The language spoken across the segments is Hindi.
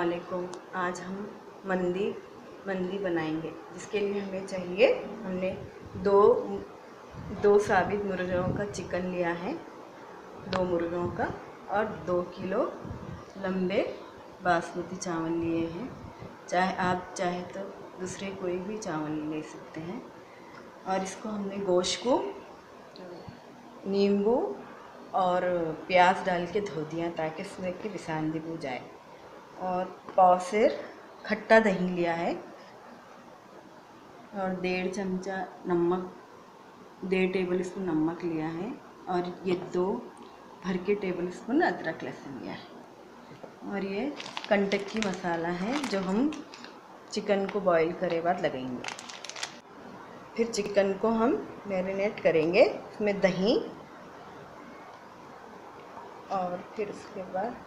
अस्सलामुअलैकुम। आज हम मंदी बनाएंगे, जिसके लिए हमें चाहिए, हमने दो साबित मुर्गियों का चिकन लिया है, 2 मुर्गियों का, और 2 किलो लंबे बासमती चावल लिए हैं। आप चाहे तो दूसरे कोई भी चावल ले सकते हैं। और इसको हमने गोश्त को नींबू और प्याज डाल के धो दिया ताकि इसमें की विसांदी हो जाए। और पाव सेर खट्टा दही लिया है और 1.5 चमचा नमक, 1.5 टेबल स्पून नमक लिया है। और ये 2 भर के टेबल स्पून अदरक लहसुन लिया है। और ये कंटकी मसाला है जो हम चिकन को बॉईल करे बाद लगाएंगे। फिर चिकन को हम मैरिनेट करेंगे, इसमें दही और फिर उसके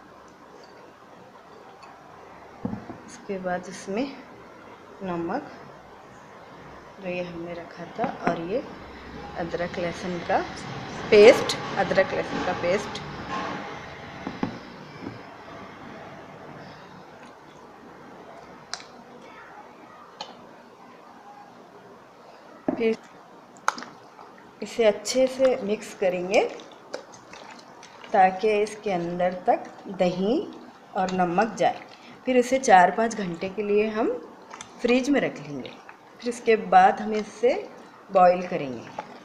बाद इसमें नमक जो ये हमने रखा था, और ये अदरक लहसुन का पेस्ट, फिर इसे अच्छे से मिक्स करेंगे ताकि इसके अंदर तक दही और नमक जाए। फिर इसे 4-5 घंटे के लिए हम फ्रिज में रख लेंगे। फिर इसके बाद हम इसे बॉईल करेंगे।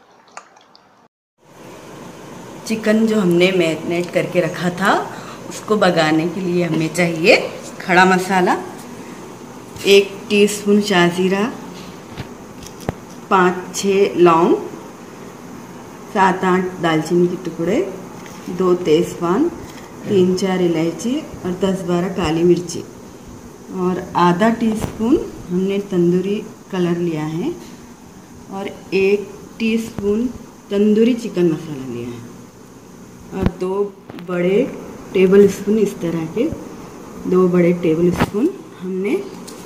चिकन जो हमने मैरिनेट करके रखा था, उसको पकाने के लिए हमें चाहिए खड़ा मसाला, 1 टीस्पून शाहजीरा, 5-6 लौंग, 7-8 दालचीनी के टुकड़े, 2 तेज़पान, 3-4 इलायची और 10-12 काली मिर्ची, और आधा टीस्पून हमने तंदूरी कलर लिया है, और 1 टीस्पून तंदूरी चिकन मसाला लिया है, और 2 बड़े टेबल स्पून, इस तरह के 2 बड़े टेबल स्पून हमने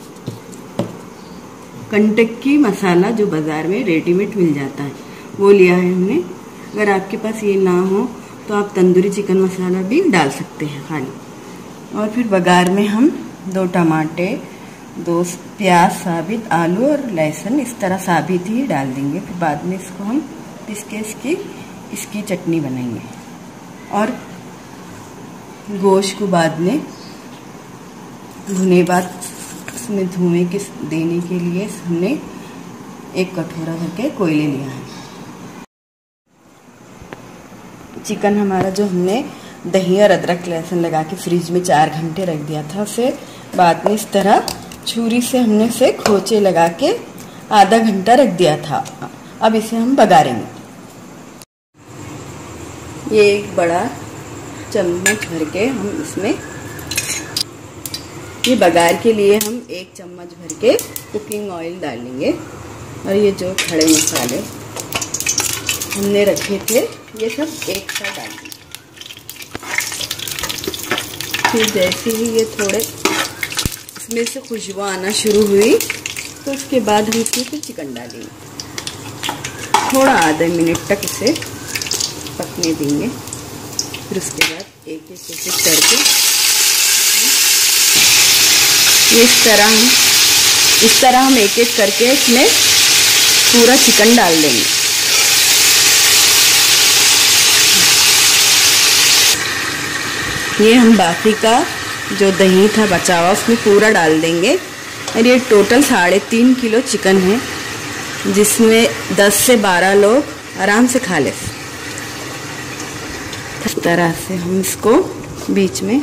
कंटकी मसाला जो बाज़ार में रेडीमेड मिल जाता है वो लिया है हमने। अगर आपके पास ये ना हो तो आप तंदूरी चिकन मसाला भी डाल सकते हैं खाली। और फिर बघार में हम 2 टमाटे, 2 प्याज साबित, आलू और लहसुन इस तरह साबित ही डाल देंगे। फिर बाद में इसको हम पीस के इसकी चटनी बनाएंगे। और गोश्त को बाद में धुने बाद इसमें धुएं के देने के लिए हमने 1 कटोरा भर के कोयले लिया है। चिकन हमारा जो हमने दही और अदरक लहसुन लगा के फ्रिज में 4 घंटे रख दिया था, उसे बाद में इस तरह छुरी से हमने उसे खोचे लगा के आधा घंटा रख दिया था। अब इसे हम बघारेंगे। ये 1 बड़ा चम्मच भर के हम इसमें, ये बघार के लिए हम 1 चम्मच भर के कुकिंग ऑयल डालेंगे। और ये जो खड़े मसाले हमने रखे थे ये सब एक साथ डाल देंगे। फिर जैसे ही ये थोड़े इसमें से खुशबू आना शुरू हुई तो उसके बाद हम इसमें फिर चिकन डालेंगे। थोड़ा आधा मिनट तक इसे पकने देंगे। फिर उसके बाद एक करके इस तरह हम एक करके इसमें पूरा चिकन डाल देंगे। ये हम बाकी का जो दही था बचा हुआ उसमें पूरा डाल देंगे। और ये टोटल 3.5 किलो चिकन है, जिसमें 10 से 12 लोग आराम से खा ले। इस तरह से हम इसको बीच में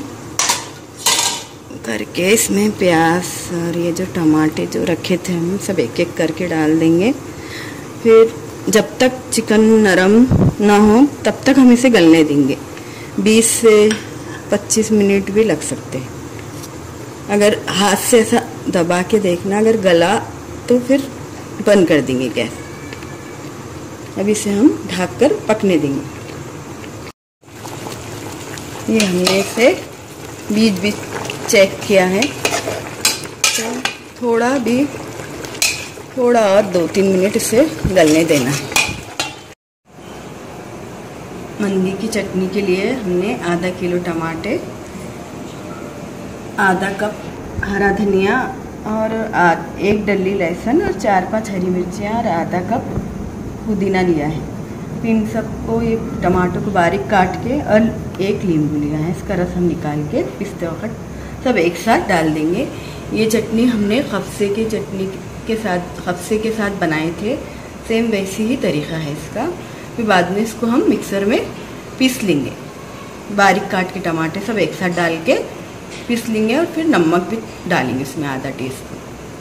करके इसमें प्याज और ये जो टमाटे जो रखे थे हम सब एक करके डाल देंगे। फिर जब तक चिकन नरम ना हो तब तक हम इसे गलने देंगे। 20 से 25 मिनट भी लग सकते हैं। अगर हाथ से ऐसा दबा के देखना, अगर गला तो फिर बंद कर देंगे गैस। अब इसे हम ढककर पकने देंगे। ये हमने इसे बीच चेक किया है, तो थोड़ा और 2-3 मिनट इसे गलने देना है। मंदी की चटनी के लिए हमने आधा किलो टमाटे, आधा कप हरा धनिया और एक डली लहसुन और 4-5 हरी मिर्चियाँ और आधा कप पुदीना लिया है। फिर इन सबको, ये टमाटर को बारीक काट के और एक नींबू लिया है, इसका रस हम निकाल के पिसते वक्त सब एक साथ डाल देंगे। ये चटनी हमने खफसे की चटनी के साथ, खफसे के साथ बनाए थे, सेम वैसी ही तरीका है इसका। फिर बाद में इसको हम मिक्सर में पीस लेंगे, बारीक काट के टमाटर सब एक साथ डाल के पीस लेंगे और फिर नमक भी डालेंगे इसमें आधा टीस्पून।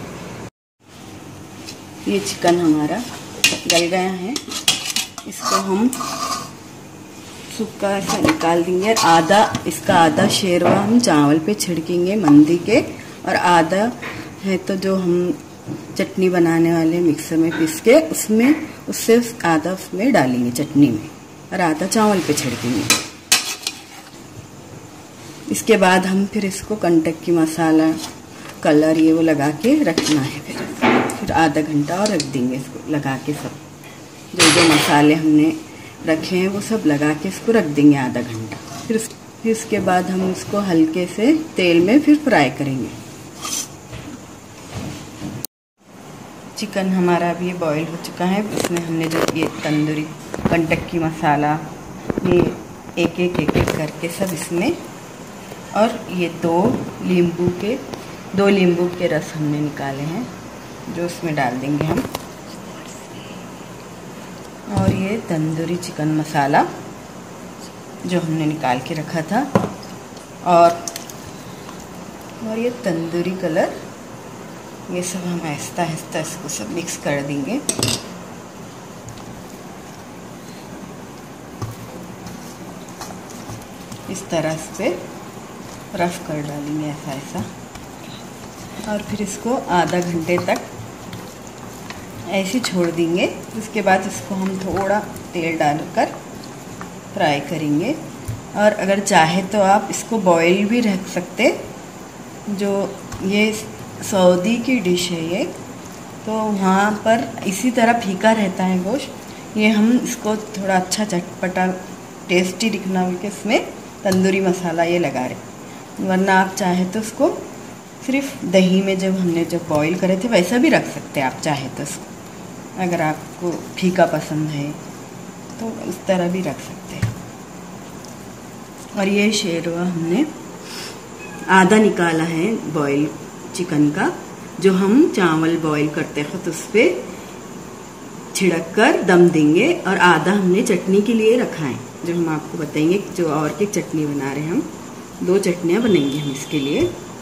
ये चिकन हमारा गल गया है, इसको हम सूखा ऐसा निकाल देंगे और इसका आधा शेरवा हम चावल पे छिड़केंगे मंदी के, और आधा है तो जो हम चटनी बनाने वाले मिक्सर में पीस के उससे आधा उसमें डालेंगे चटनी में, और आधा चावल पे छिड़केंगे। इसके बाद हम फिर इसको कंटक की मसाला, कलर ये वो लगा के रखना है। फिर आधा घंटा और रख देंगे इसको लगा के, सब जो मसाले हमने रखे हैं वो सब लगा के इसको रख देंगे आधा घंटा। फिर इसके बाद हम इसको हल्के से तेल में फिर फ्राई करेंगे। चिकन हमारा अभी ये बॉईल हो चुका है। इसमें हमने जो ये तंदूरी कंटक की मसाला, ये एक एक करके सब इसमें, और ये दो नींबू के रस हमने निकाले हैं जो उसमें डाल देंगे हम, और ये तंदूरी चिकन मसाला जो हमने निकाल के रखा था, और ये तंदूरी कलर, ये सब हम आहिस्ता आहिस्ता इसको सब मिक्स कर देंगे। इस तरह से रफ कर डालेंगे ऐसा ऐसा, और फिर इसको आधा घंटे तक ऐसे छोड़ देंगे। उसके बाद इसको हम थोड़ा तेल डालकर फ्राई करेंगे, और अगर चाहे तो आप इसको बॉईल भी रख सकते। जो ये सऊदी की डिश है ये, तो वहाँ पर इसी तरह फीका रहता है गोश्त। ये हम इसको थोड़ा अच्छा चटपटा टेस्टी दिखना के इसमें तंदूरी मसाला ये लगा रहे, वरना आप चाहे तो उसको सिर्फ दही में हमने जब बॉईल करे थे वैसा भी रख सकते हैं आप चाहे तो। इसको अगर आपको फीका पसंद है तो इस तरह भी रख सकते हैं। और ये शेरवा हमने आधा निकाला है बॉईल चिकन का, जो हम चावल बॉईल करते हैं तो उस पर छिड़क कर दम देंगे, और आधा हमने चटनी के लिए रखा है, जो हम आपको बताएंगे। जो और की चटनी बना रहे हैं हम, 2 चटनियाँ बनेंगी हम इसके लिए,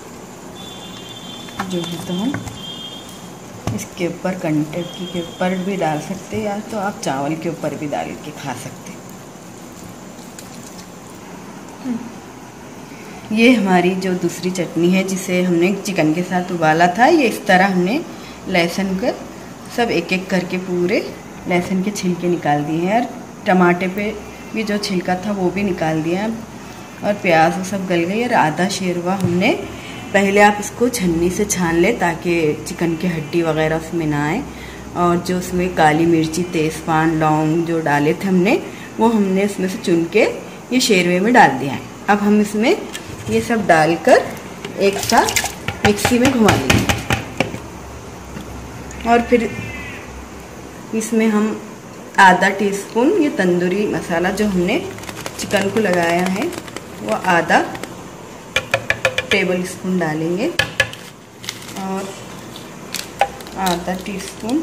जो है तो हम इसके ऊपर कंटकी के ऊपर भी डाल सकते हैं, या तो आप चावल के ऊपर भी डाल के खा सकते हैं। ये हमारी जो दूसरी चटनी है जिसे हमने चिकन के साथ उबाला था, ये इस तरह हमने लहसुन का सब एक एक करके पूरे लहसुन के छिलके निकाल दिए हैं, और टमाटे पे भी जो छिलका था वो भी निकाल दिया, और प्याज वो सब गल गई। और आधा शेरवा हमने पहले आप इसको छन्नी से छान ले ताकि चिकन की हड्डी वगैरह उसमें ना आए, और जो उसमें काली मिर्ची, तेज़पान, लौंग जो डाले थे हमने, वो हमने इसमें से चुन के ये शेरवे में डाल दिया है। अब हम इसमें ये सब डालकर एक साथ मिक्सी में घुमा लेंगे, और फिर इसमें हम आधा टीस्पून ये तंदूरी मसाला जो हमने चिकन को लगाया है वो आधा टेबल स्पून डालेंगे, और आधा टीस्पून,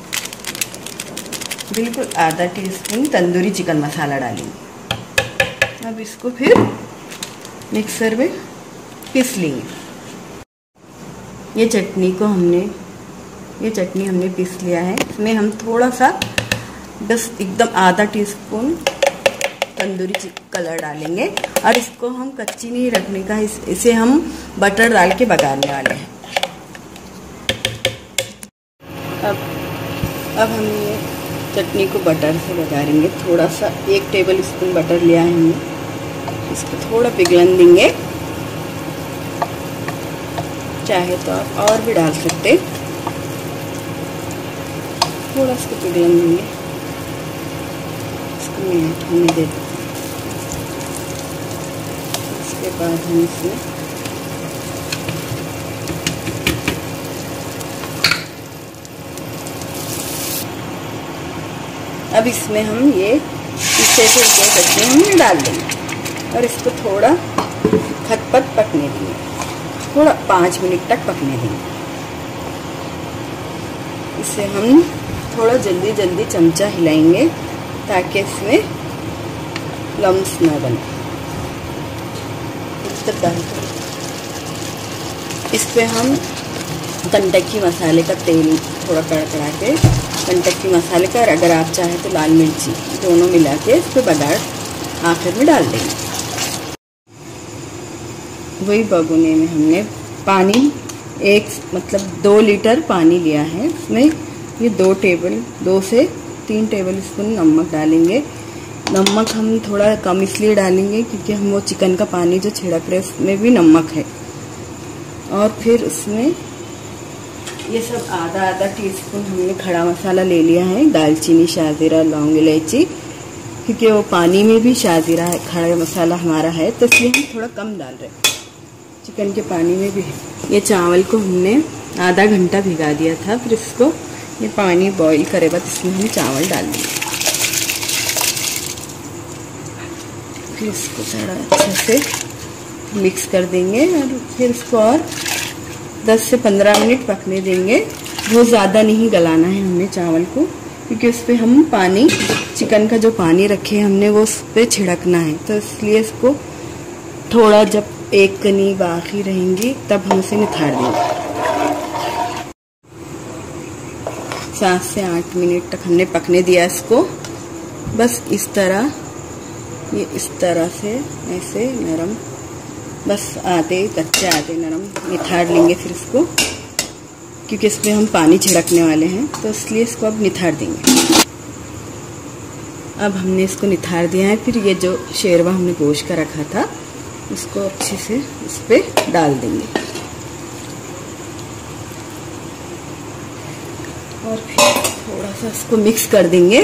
बिल्कुल आधा टीस्पून तंदूरी चिकन मसाला डालेंगे। अब इसको फिर मिक्सर में पीस लेंगे। ये चटनी हमने पीस लिया है। इसमें हम थोड़ा सा बस एकदम आधा टीस्पून तंदूरी कलर डालेंगे, और इसको हम कच्ची नहीं रखने का, इसे हम बटर डाल के बघारने वाले हैं। अब हम ये चटनी को बटर से बघारेंगे। थोड़ा सा 1 टेबल स्पून बटर लिया है हमने, इसको थोड़ा पिघलन देंगे। चाहे तो आप और भी डाल सकते, थोड़ा इसको पिघलन देंगे, इसको मिनट होने देते। इसके बाद हम इसमें अब इसमें हम ये पीछे से 2 कटनी हम डाल देंगे और इसको थोड़ा खटपट पकने देंगे, थोड़ा 5 मिनट तक पकने देंगे। इसे हम थोड़ा जल्दी जल्दी चमचा हिलाएंगे ताकि इसमें लम्स ना बने। इस पे हम कंटकी मसाले का तेल थोड़ा कड़कड़ा के, कंटकी मसाले का, अगर आप चाहें तो लाल मिर्ची, दोनों मिला के इस पे बघार आखिर में डाल देंगे। वही बगुने में हमने पानी 2 लीटर पानी लिया है। इसमें ये 2 से 3 टेबल स्पून नमक डालेंगे। नमक हम थोड़ा कम इसलिए डालेंगे क्योंकि हम वो चिकन का पानी जो छिड़क रहे हैं उसमें भी नमक है। और फिर उसमें ये सब आधा टीस्पून हमने खड़ा मसाला ले लिया है, दालचीनी, शाहजीरा, लौंग, इलायची, क्योंकि वो पानी में भी शाहजीरा है, खड़ा मसाला हमारा है, तो इसलिए हम थोड़ा कम डाल रहे हैं। चिकन के पानी में भी है। ये चावल को हमने आधा घंटा भिगा दिया था, फिर इसको ये पानी बॉईल करे बाद इसमें हम चावल डाल देंगे। फिर इसको थोड़ा अच्छे से मिक्स कर देंगे और फिर इसको और 10 से 15 मिनट पकने देंगे। बहुत ज़्यादा नहीं गलाना है हमने चावल को, क्योंकि उस पर हम पानी, चिकन का जो पानी रखे हमने वो उस पर छिड़कना है, तो इसलिए इसको थोड़ा, जब एक कनी बाकी रहेंगी तब हम इसे निथार देंगे। 7 से 8 मिनट तक हमने पकने दिया इसको। बस इस तरह, ये इस तरह से ऐसे नरम, बस आधे कच्चे आधे नरम निथार लेंगे फिर इसको, क्योंकि इसमें हम पानी छिड़कने वाले हैं, तो इसलिए इसको अब निथार देंगे। अब हमने इसको निथार दिया है। फिर ये जो शेरवा हमने गोश्त का रखा था उसको अच्छे से इस पर डाल देंगे और फिर थोड़ा सा इसको मिक्स कर देंगे।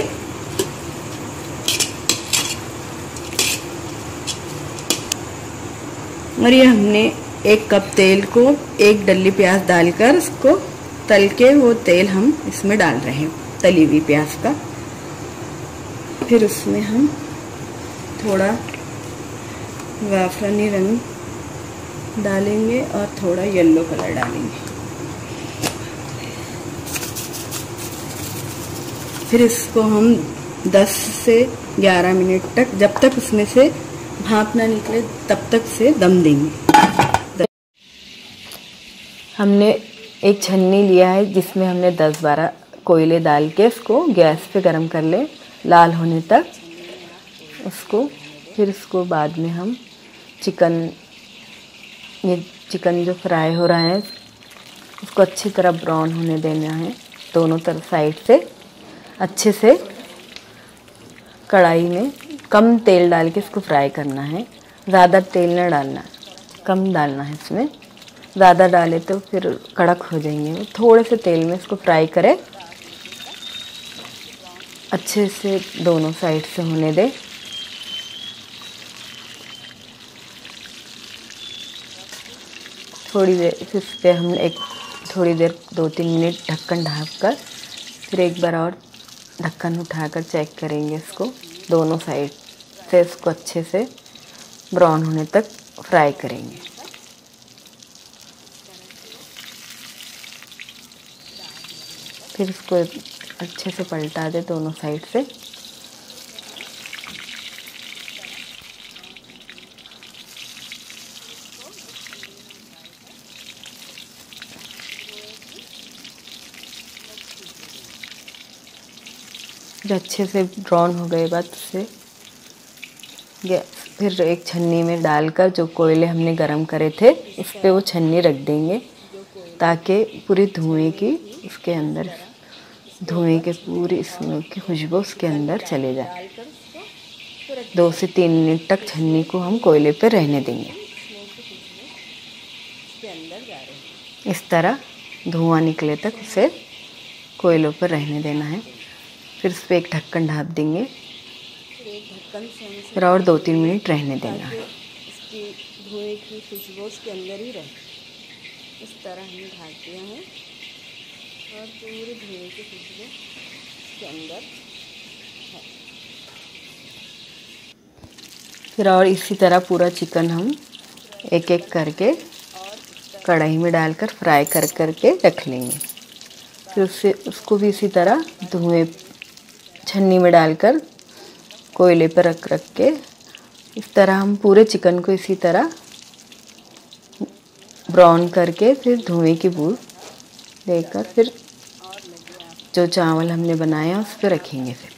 और ये हमने 1 कप तेल को 1 डल्ली प्याज डालकर उसको तल के, वो तेल हम इसमें डाल रहे हैं, तली हुई प्याज का। फिर उसमें हम थोड़ा ज़ाफ़रानी रंग डालेंगे और थोड़ा येलो कलर डालेंगे। फिर इसको हम 10 से 11 मिनट तक, जब तक उसमें से भाप ना निकले तब तक से दम देंगे। हमने एक छन्नी लिया है जिसमें हमने 10-12 कोयले डाल के इसको गैस पे गरम कर ले लाल होने तक उसको। फिर इसको बाद में हम ये चिकन जो फ्राई हो रहा है उसको अच्छी तरह ब्राउन होने देना है, दोनों तरफ साइड से अच्छे से। कढ़ाई में कम तेल डाल के इसको फ्राई करना है, ज़्यादा तेल न डालना, कम डालना है इसमें। ज़्यादा डाले तो फिर कड़क हो जाएंगे। थोड़े से तेल में इसको फ्राई करें, अच्छे से दोनों साइड से होने दें। थोड़ी देर फिर इस पर हम थोड़ी देर 2-3 मिनट ढक्कन ढककर फिर एक बार और ढक्कन उठाकर चेक करेंगे इसको। दोनों साइड से इसको अच्छे से ब्राउन होने तक फ्राई करेंगे। फिर इसको अच्छे से पलटा दे दोनों साइड से। जो अच्छे से ब्राउन हो गए बाद से फिर एक छन्नी में डालकर जो कोयले हमने गरम करे थे उस पे वो छन्नी रख देंगे ताकि पूरी धुएं की उसके अंदर, धुएं के पूरी स्मेल की खुशबू उसके अंदर चले जाए। 2 से 3 मिनट तक छन्नी को हम कोयले पे रहने देंगे। इस तरह धुआं निकले तक उसे कोयलों पर रहने देना है। फिर उस पर एक ढक्कन ढाँप देंगे, फिर और 2-3 मिनट रहने देना है। इसकी धुएं की खुशबू उसके अंदर ही रहे। इस तरह हमने ढाँप दिया है और पूरी धुएं की खुशबू उसके अंदर फिर और इसी तरह पूरा चिकन हम एक एक करके कढ़ाई में डालकर फ्राई कर करके रख लेंगे। फिर उसको भी इसी तरह धुएं छन्नी में डालकर कोयले पर रख के इस तरह हम पूरे चिकन को इसी तरह ब्राउन करके फिर धुएं की बूंद देकर फिर जो चावल हमने बनाया उस पर रखेंगे। फिर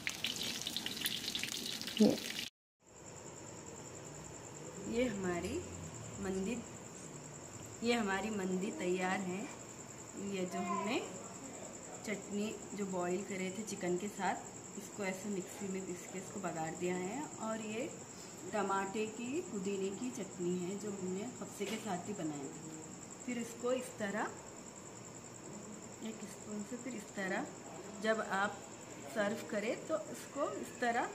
ये हमारी मंदी तैयार है। ये जो हमने चटनी जो बॉईल करे थे चिकन के साथ, इसको ऐसे मिक्सी में पीस के इसको बघार दिया है। और ये टमाटे की पुदीने की चटनी है जो हमने खप्से के साथ ही बनाई थी। फिर इसको इस तरह एक स्पून से फिर इस तरह जब आप सर्व करें तो इसको इस तरह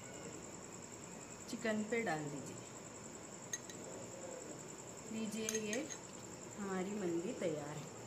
चिकन पे डाल दीजिए। ये हमारी मंदी तैयार है।